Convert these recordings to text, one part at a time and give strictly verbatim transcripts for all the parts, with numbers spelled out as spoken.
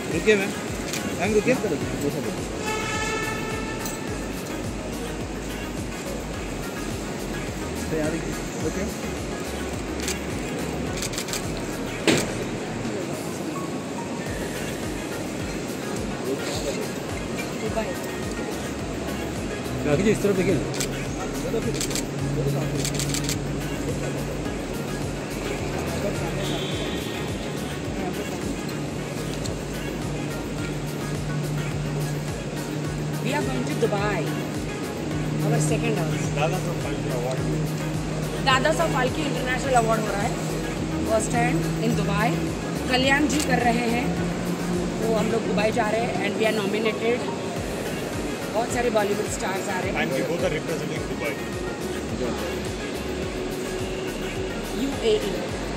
रुकिए ma'am ma'am रुकिए तैयारी ओके राखी जी इस तरफ देखिए We are going to Dubai. Our second house. Dada Saheb Phalke award Dada Saheb Phalke international award हो रहा है first hand in Dubai. Kalyan ji कर रहे हैं, तो हम लोग दुबई जा रहे हैं एंड वी आर नॉमिनेटेड। बहुत सारे बॉलीवुड स्टार्स आ रहे हैं। And we both are representing Dubai UAE.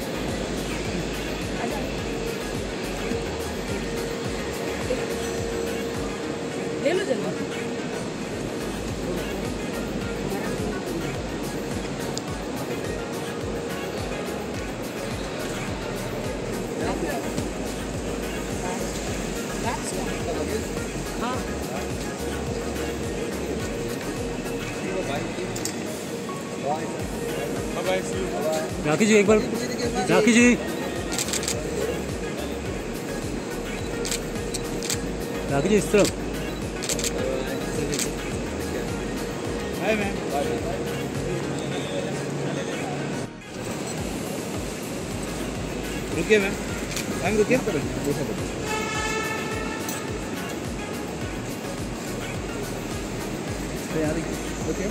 ले लो जल्दी। हाँ राखी जी एक बार राखी जी राखी जी इस तरफ हाय मैम रुकिए मैम मैम रुकिए तैयारी ओके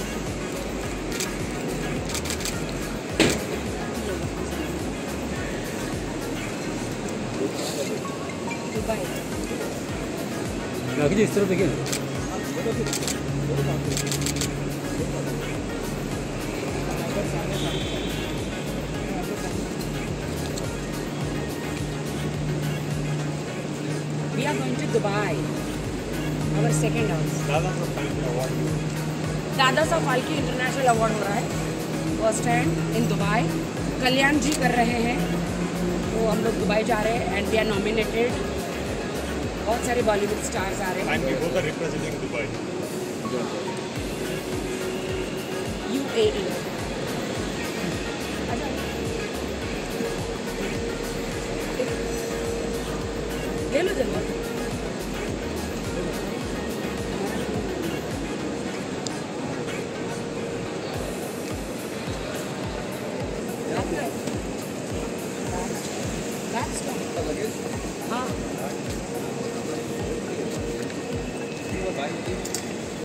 दुबई। राखी जी इस तरफ देखिए We are going to Dubai. Our second house. Dada Saheb Phalke award Dada Saheb Phalke international award हो रहा है first hand in Dubai. Kalyan ji कर रहे हैं, तो हम लोग दुबई जा रहे हैं एंड वी आर नॉमिनेटेड। बहुत सारे बॉलीवुड स्टार्स आ रहे हैं। And we both are representing Dubai UAE. ले लो जल्दी। हाँ